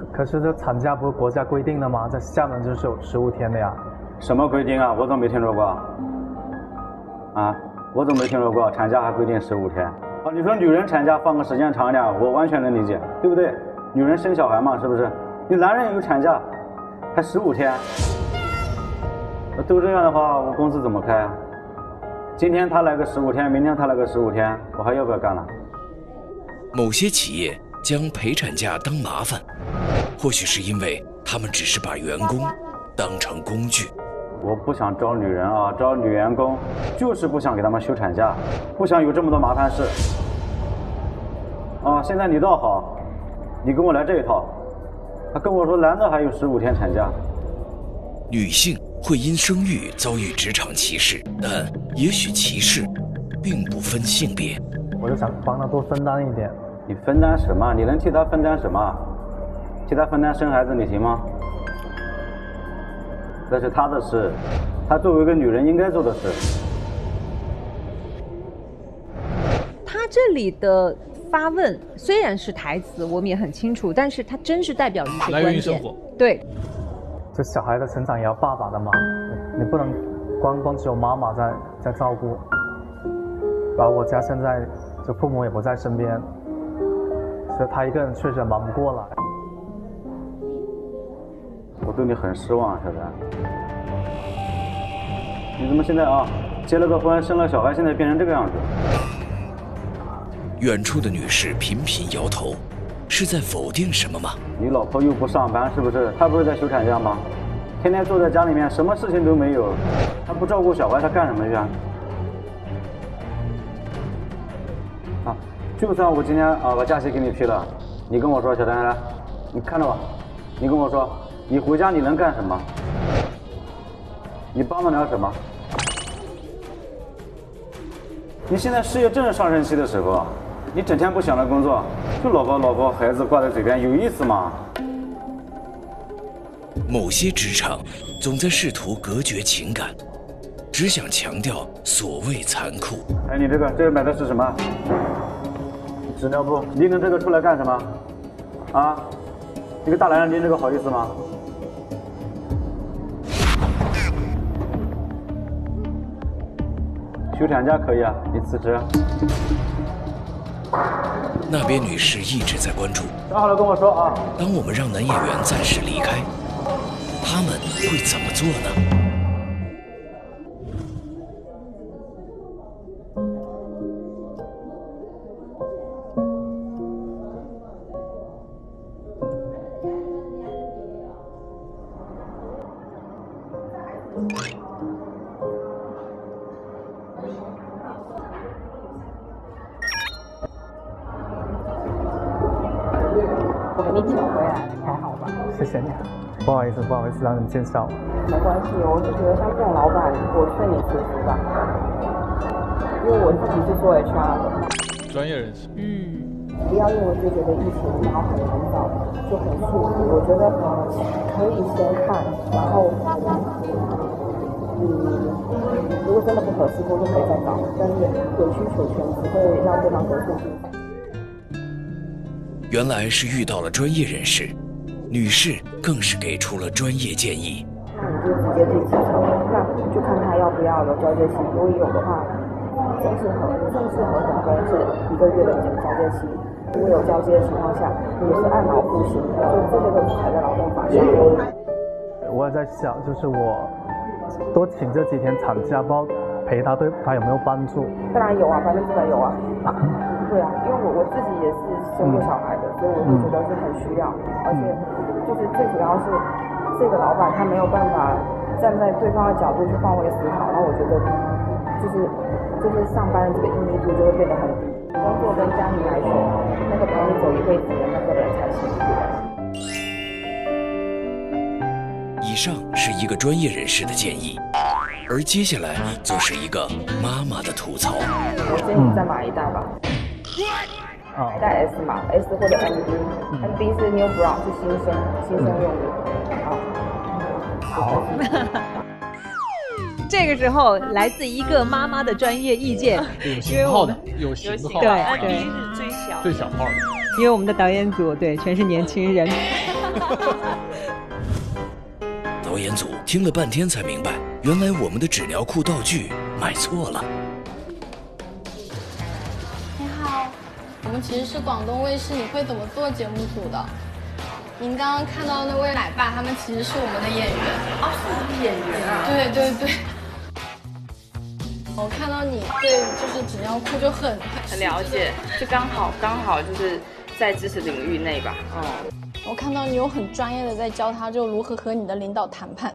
可是这产假不是国家规定的吗？在厦门就是有15天的呀。 什么规定啊？我怎么没听说过？啊，我怎么没听说过产假还规定15天？啊，你说女人产假放个时间长一点，我完全能理解，对不对？女人生小孩嘛，是不是？你男人有产假，还15天，都这样的话，我公司怎么开啊？今天他来个15天，明天他来个15天，我还要不要干了？ 某些企业将陪产假当麻烦，或许是因为他们只是把员工当成工具。 我不想招女人啊，招女员工，就是不想给他们休产假，不想有这么多麻烦事。啊，现在你倒好，你跟我来这一套，他跟我说男的还有15天产假。 女性会因生育遭遇职场歧视，但也许歧视并不分性别。 我就想帮他多分担一点。 你分担什么？你能替他分担什么？替他分担生孩子，你行吗？那是他的事，他作为一个女人应该做的事。 他这里的发问虽然是台词，我们也很清楚，但是它真是代表一些来源于生活。 对， 这小孩的成长也要爸爸的嘛，你不能光只有妈妈在照顾。然后我家现在就父母也不在身边，所以他一个人确实忙不过来。 我对你很失望，小丹。你怎么现在啊，结了个婚，生了小孩，现在变成这个样子？ 远处的女士频频摇头，是在否定什么吗？ 你老婆又不上班，是不是？她不是在休产假吗？天天坐在家里面，什么事情都没有，她不照顾小孩，她干什么去啊？啊，就算我今天啊把假期给你批了，你跟我说，小丹来，你看着我，你跟我说，你回家你能干什么？你帮得了什么？你现在事业正是上升期的时候，你整天不想着工作，就老婆孩子挂在嘴边，有意思吗？ 某些职场总在试图隔绝情感，只想强调所谓残酷。 哎，你这个买的是什么？纸尿布，拎着这个出来干什么？啊，一个大男人拎这个好意思吗？休产假可以啊，你辞职。 那边女士一直在关注。 想好了跟我说啊。 当我们让男演员暂时离开，他们会怎么做呢？ 我给你请回来，还好吧？ 谢谢你，不好意思让你见笑。 没关系，我就觉得像这种老板，我劝你辞职吧，因为我自己是做 HR 的， 专业人士。 不要因为就觉得疫情然后很早就很束缚，我觉得可以先看，然后如果真的不合适，工作可以再找，但是委曲求全只会让对方得寸进尺。 原来是遇到了专业人士，女士更是给出了专业建议。 那你就直接自己提成，那就看他要不要有交接期，如果有的话，正式合同是1个月的交接期，如果有交接的情况下，也是按劳付薪的，就这些都是踩在劳动法上。 我也在想，就是我多请这几天产假，不知道陪他对他有没有帮助？ 当然有啊，100%有啊。对啊，因为我自己也是生过小孩的，所以我会觉得是很需要，而且就是最主要是这个老板他没有办法站在对方的角度去换位思考，那我觉得就是上班的这个意义度就会变得很低。工作跟家庭来说，那个陪你走一辈子的那个人才幸福。 以上是一个专业人士的建议，而接下来就是一个妈妈的吐槽。 我建议再买一袋吧。带 S 码 ，S 或者 MB，MB 是 New Brown 是新生用的。好。 这个时候来自一个妈妈的专业意见， 有型号的，有型号的， 对， 是最小号的， 因为我们的导演组对全是年轻人。 导演组听了半天才明白，原来我们的纸尿裤道具买错了。 你好，我们其实是广东卫视《你会怎么做》节目组的。您刚刚看到那位奶爸，他们其实是我们的演员。 哦，是我们演员啊。 对对对。我看到你对就是纸尿裤就很了解，就刚好就是在知识领域内吧。 我看到你有很专业的在教他就如何和你的领导谈判。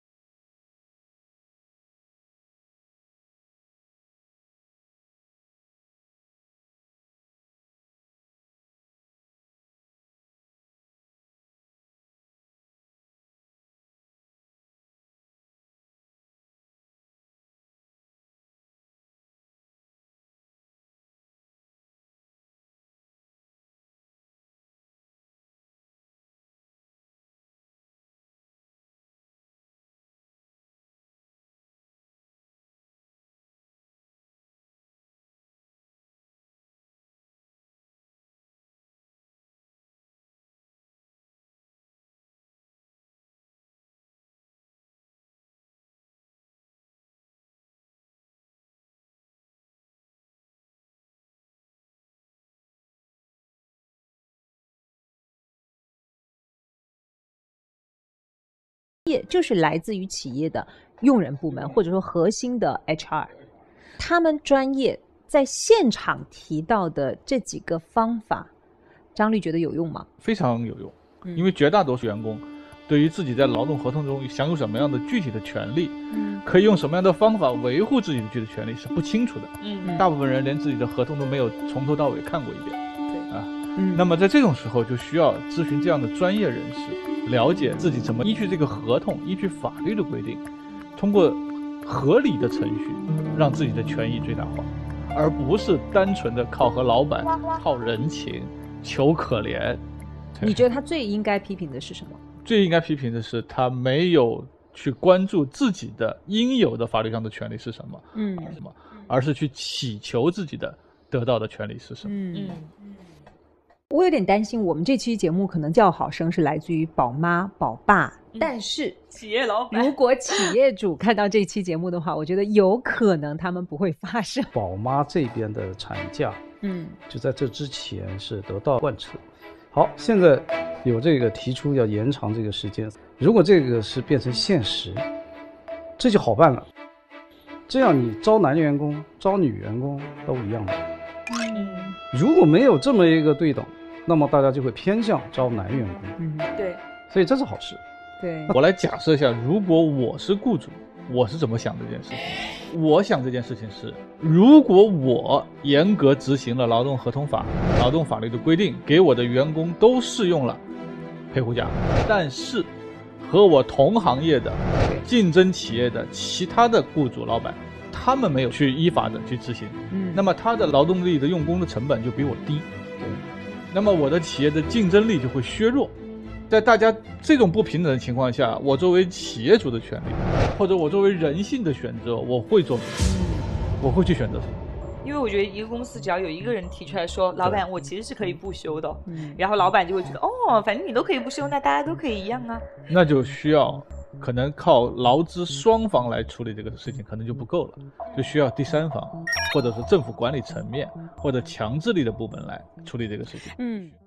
业就是来自于企业的用人部门或者说核心的 HR， 他们专业在现场提到的这几个方法，张律觉得有用吗？ 非常有用，因为绝大多数员工对于自己在劳动合同中享有什么样的具体的权利，可以用什么样的方法维护自己的具体权利是不清楚的。大部分人连自己的合同都没有从头到尾看过一遍。那么在这种时候就需要咨询这样的专业人士，了解自己怎么依据这个合同，依据法律的规定，通过合理的程序让自己的权益最大化，而不是单纯的靠和老板套人情求可怜。 你觉得他最应该批评的是什么？ 最应该批评的是他没有去关注自己的应有的法律上的权利是什么，而是去祈求自己的得到的权利是什么。 我有点担心，我们这期节目可能叫好声是来自于宝妈、宝爸，但是企业老板， 如果企业主看到这期节目的话，我觉得有可能他们不会发声。 宝妈这边的产假，就在这之前是得到贯彻。好，现在有这个提出要延长这个时间，如果这个是变成现实，这就好办了。这样你招男员工、招女员工都一样的。如果没有这么一个对等，那么大家就会偏向招男员工。 对， 所以这是好事。 对， 我来假设一下，如果我是雇主，我是怎么想这件事情？我想这件事情是，如果我严格执行了劳动合同法、劳动法律的规定，给我的员工都适用了陪护假，但是和我同行业的竞争企业的其他的雇主老板，他们没有去依法的去执行，那么他的劳动力的用工的成本就比我低，那么我的企业的竞争力就会削弱。在大家这种不平等的情况下，我作为企业主的权利，或者我作为人性的选择，我会做什么？我会去选择什么？ 因为我觉得一个公司只要有一个人提出来说，老板我其实是可以不休的，然后老板就会觉得哦，反正你都可以不休，那大家都可以一样啊。 那就需要可能靠劳资双方来处理这个事情可能就不够了，就需要第三方或者是政府管理层面或者强制力的部门来处理这个事情。